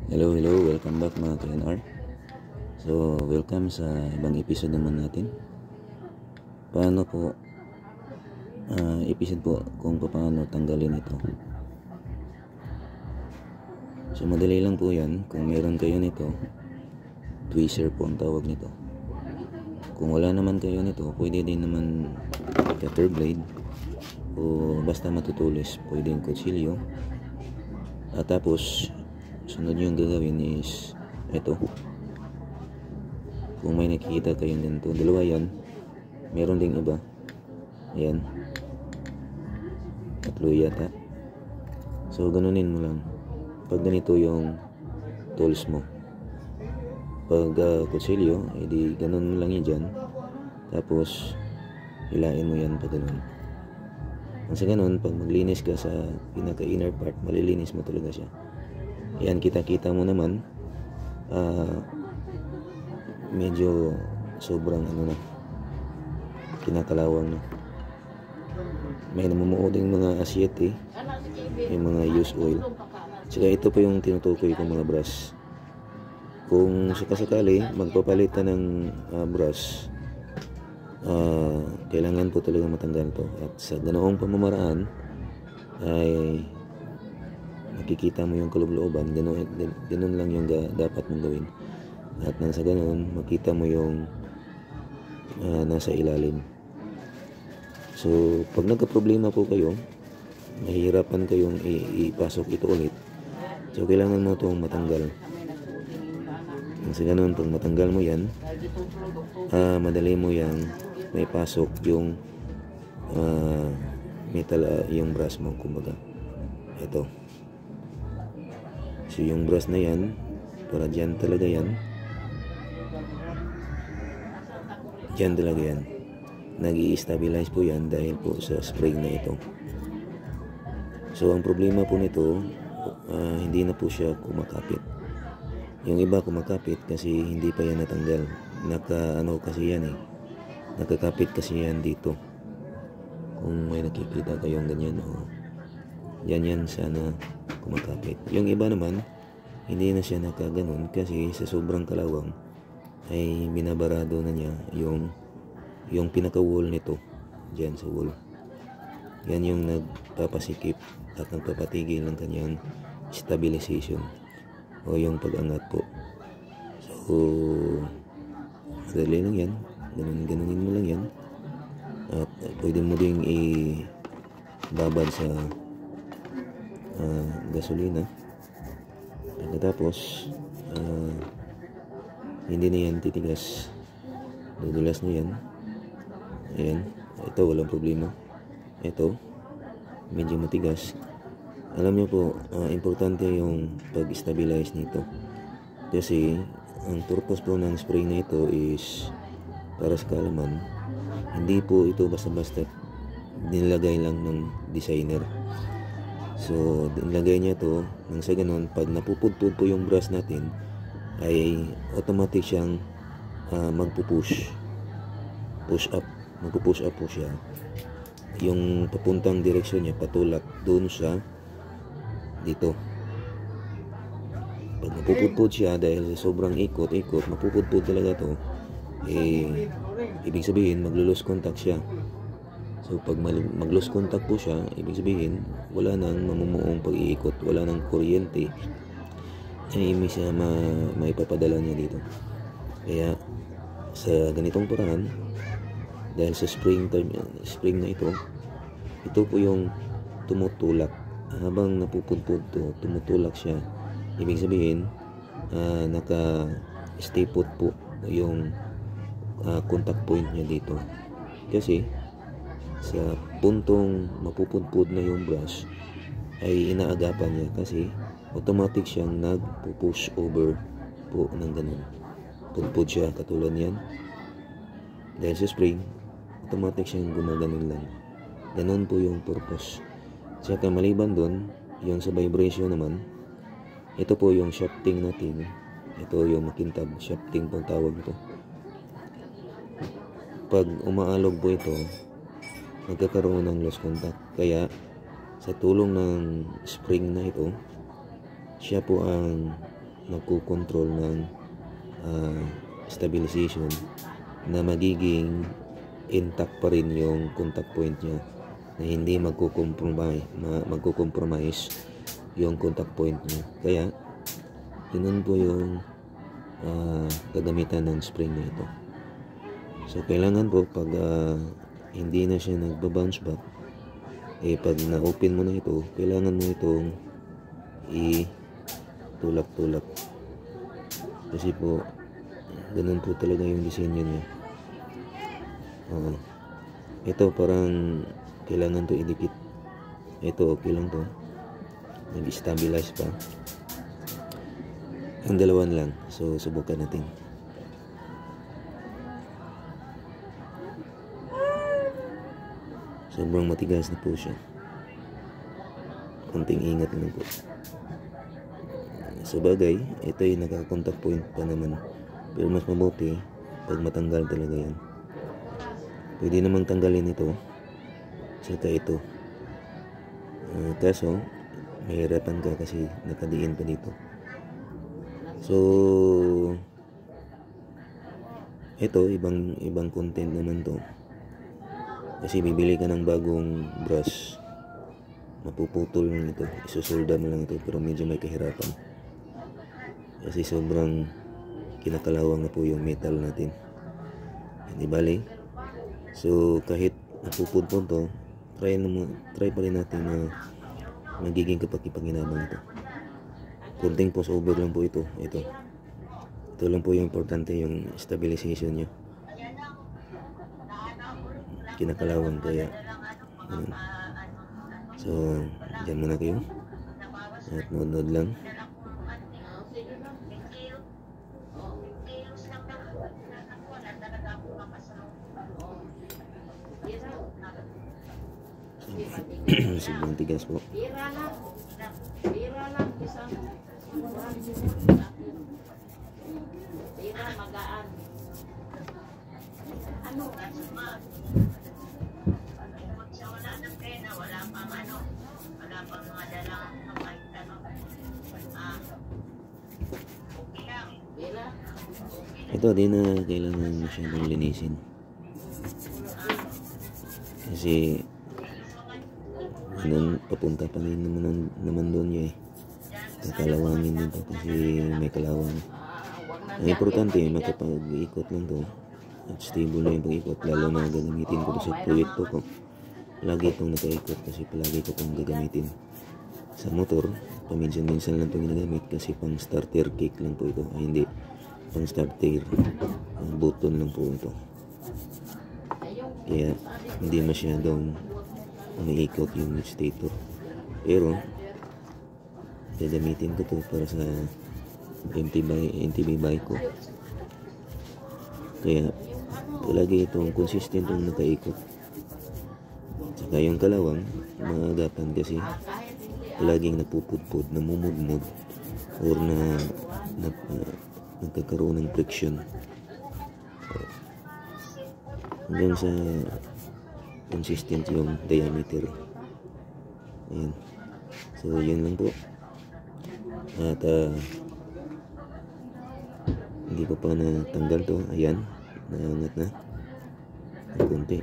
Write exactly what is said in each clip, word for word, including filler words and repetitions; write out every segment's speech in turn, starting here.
Hello, hello, welcome back mga K N R. So, welcome sa ibang episode naman natin. Paano po, uh, episode po kung paano tanggalin ito. So, madali lang po yan. Kung meron kayo nito, tweezer po ang tawag nito. Kung wala naman kayo nito, pwede din naman cutter blade o basta matutulis, pwede yung kutsilyo. At tapos sunod yung gagawin is ito. Kung may nakikita kayo ganito, dalawa yan, meron ding iba, ayan, tatlo yata. So ganunin mo lang pag ganito yung tools mo. Pag uh, kutsilyo, edi ganun mo lang yan dyan, tapos hilain mo yan pag ganun. Sa ganun, pag maglinis ka sa pinaka inner part, malilinis mo talaga siya. Ayan, kita-kita mo naman, uh, medyo sobrang ano na, kinakalawang na. May namumuo ding mga asyete, yung mga used oil. Tsaka ito po yung tinutukoy kong mga brush. Kung sakasakali magpapalit ka ng uh, brush, uh, kailangan po talaga matanggal to. At sa ganoong pamamaraan ay makikita mo yung kaloob-looban, ganun, ganun lang yung ga, dapat mong gawin. At nang sa ganun, makita mo yung uh, nasa ilalim. So, pag nagka-problema po kayo, mahihirapan kayong ipasok ito ulit. So, kailangan mo itong matanggal. Nang sa ganun, pag matanggal mo yan, uh, madali mo yan may pasok yung uh, metal, uh, yung brush mo, kumbaga. Ito. So yung brush na yan, para dyan talaga yan, dyan talaga yan, nag-i-stabilize po yan dahil po sa spring na ito. So ang problema po nito, uh, hindi na po siya kumakapit. Yung iba kumakapit kasi hindi pa yan natanggal. Naka ano kasi yan eh, nakakapit kasi yan dito. Kung may nakikita kayong ganyan, o yan yan sana kumakapit. Yung iba naman, hindi na siya nakaganon kasi sa sobrang kalawang ay binabarado na niya yung yung pinaka-wall nito, dyan sa wall. Yan yung nagpapasikip at nagpapatigil ng kanyang stabilization o yung pag-angat po. So madali lang yan, ganun, ganunin mo lang yan. At uh, pwede mo ding i-babad sa uh, gasolina. Pagkatapos uh, hindi na yan titigas, dudulas na yan. Ayan, ito walang problema. Ito medyo matigas. Alam nyo po, uh, importante yung pag-stabilize nito kasi ang purpose po ng spring na ito is para sa kaalaman. Hindi po ito basta-basta nilagay lang ng designer. So nilagay niya to nang sa ganun, pag napupudpud po yung brush natin ay automatic siyang uh, magpupush push up, magpupush up po siya. Yung papuntang direksyon niya patulak doon sa dito. Pag napupudpud siya dahil sobrang ikot-ikot, mapupudpud talaga to, eh ibig sabihin maglo-lose contact siya. So pag mag-lose contact po siya, ibig sabihin wala nang mamumuong pag-iikot, wala nang kuryente na may siya ma maipapadala niya dito. Kaya sa ganitong paraan, dahil sa spring time, spring na ito, ito po yung tumutulak. Habang napupudpud to, tumutulak siya. Ibig sabihin uh, naka-stay put po yung uh, contact point niya dito. Kasi sa puntong mapupudpud na yung brush ay inaagapan niya kasi automatic siyang nagpo-push over po ng ganun. Pudpud siya katulad yan. Dahil sa spring, automatic siyang gumaganon lang. Ganun po yung purpose. Tsaka maliban doon, yung sa vibration naman, ito po yung shafting natin. Ito yung makintab, shafting pong tawag ito. Pag umaalog po ito, nagkakaroon ng loose contact. Kaya sa tulong ng spring na ito, siya po ang magkukontrol ng uh, stabilization na magiging intact pa rin yung contact point niya, na hindi magkukompromise, magkukompromise yung contact point niya. Kaya yun po yung uh, gagamitan ng spring na ito. So kailangan po pag uh, hindi na siya nagba-bounce back, eh pag na-open mo na ito, kailangan mo itong i-tulak-tulak, kasi po ganun po talaga yung disenyo niya. Uh, ito parang kailangan to idikit. Ito okay lang to, nag-stabilize pa. Ang dalawan lang, so subukan natin. Sobrang matigas na po siya, konting ingat lang po. Sa bagay, ito yung naka-contact point pa naman, pero mas mabuti pag matanggal talaga yan. Pwede namang tanggalin ito, saka ito. Uh, kaso, mahirapan ka kasi nakadiin pa dito. So, ito, ibang, ibang content naman to. Kasi bibili ka ng bagong brush, mapuputol lang ito, isusolda mo lang ito, pero medyo may kahirapan. Kasi sobrang kinakalawang na po yung metal natin. Hindi bali. So kahit napupudpod to, try, naman, try pa rin natin na magiging kapag-ipaginabang ito. Kunting push over lang po ito. Ito. Ito lang po yung importante, yung stabilization niya. Kinakalawang kaya. Ayan. So, dyan muna kayo. At nood-nood lang. Sobrang tigas po. Bira lang. Bira lang. Isang bira magaan. Ano? Wala ng pena, wala pang ano, wala pang mga dalang kahit ano. Ah, okay lang. Bira. Ito, di na kailangan masyadong linisin. Kasi ganun, papunta pa rin naman, naman doon niya eh. Kakalawangin dito kasi may kalawang. Ang importante, makapag-ikot lang to at stable na yung pag-ikot, lalo na gagamitin ko sa proyekto ko. Palagi itong naka-ikot kasi palagi ko itong gagamitin sa motor. Paminsan-minsan lang itong ginagamit kasi pang starter kick lang po ito, ay hindi pang starter uh, button lang po ito, kaya hindi masyadong umiikot yung stator. Pero gagamitin ko to para sa M T B bike ko, kaya palagi itong consistent yung nakaikot. Saka yung kalawang maagapan kasi palaging napupudpud, namumudmud, or na, na uh, nagkakaroon ng friction hanggang sa consistent yung diameter. Ayan. So yun lang po. At uh, hindi ko pa natanggal to. Ayan, naangat na ng konti.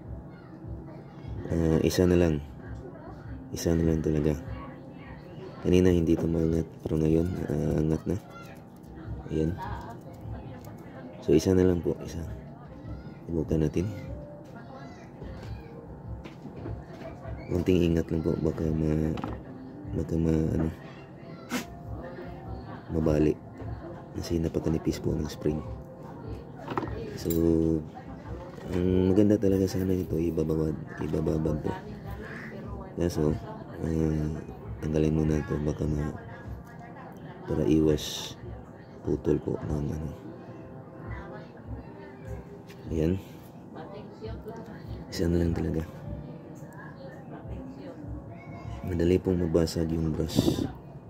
Uh, isa na lang isa na lang talaga. Kanina hindi ito maangat, pero ngayon uh, angat na. Ayan. So isa na lang po, isa. Subukan natin. Konting ingat lang po, baka ma baka ma ano mabali kasi napakanipis po ng spring. So ang maganda talaga sana ito, ibababad ibababad po. Kaso uh, tanggalin muna ito, baka ma para iwas putol po ng ano. Ayan, isa na lang talaga. Madali pong mabasag yung brush.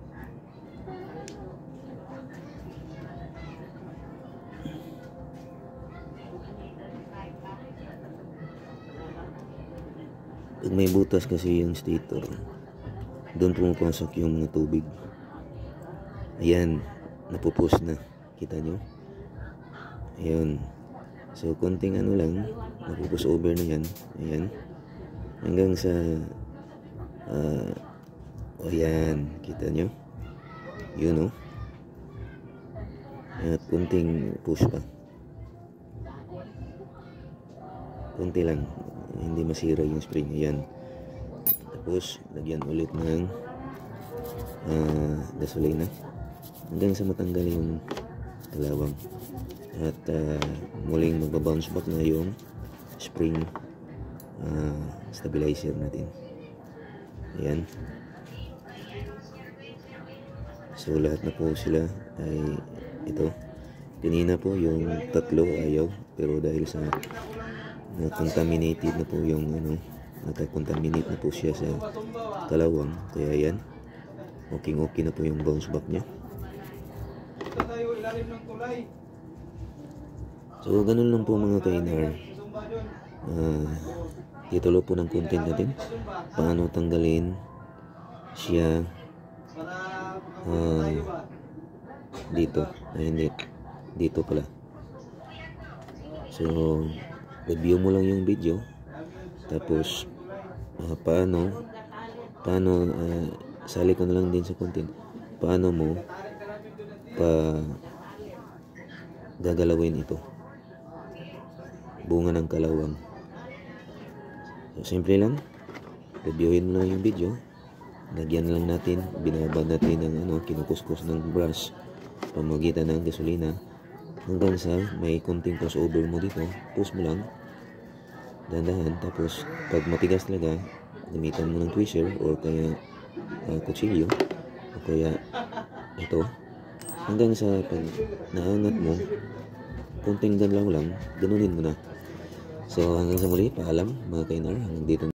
Pag may butas kasi yung stator, doon pumapasok yung mga tubig. Ayan, napupus na, kita nyo, ayun. So konting ano lang, napupus over na yan, ayan, hanggang sa uh, o yan, kita nyo, yun o, at kunting push pa, kunti lang, hindi masira yung spring, ayan. Tapos lagyan ulit ng uh, gasolina hanggang sa matanggal yung kalawang, at uh, muling magbabounce back na yung spring uh, stabilizer natin, ayan. So lahat na po sila ay ito. Kanina po yung tatlo ayaw, pero dahil sa na-contaminated na po yung ano, nagka-contaminate na po siya sa kalawang, kaya yan, okay okay na po yung bounce back nya. So ganun lang po mga kainar. uh, ituloy po ng content natin, paano tanggalin siya uh, dito, ay hindi, dito pala. So review mo lang yung video, tapos uh, paano paano uh, sali ko na lang din sa content, paano mo pa gagalawin ito, bunga ng kalawang. So simple lang, reviewin mo lang yung video, lagyan lang natin, binabad natin ng ano, kinukuskus ng brush pamagitan ng gasolina hanggang sa may konting crossover mo dito, push mo lang dahan-dahan. Tapos pag matigas talaga, gamitan mo ng tweezer or kaya uh, kutsilyo o kaya ito, hanggang sa pag naangat mo, konting ganlaw lang, ganunin mo na. So hanggang sa muli, paalam mga kainar, hanggang dito.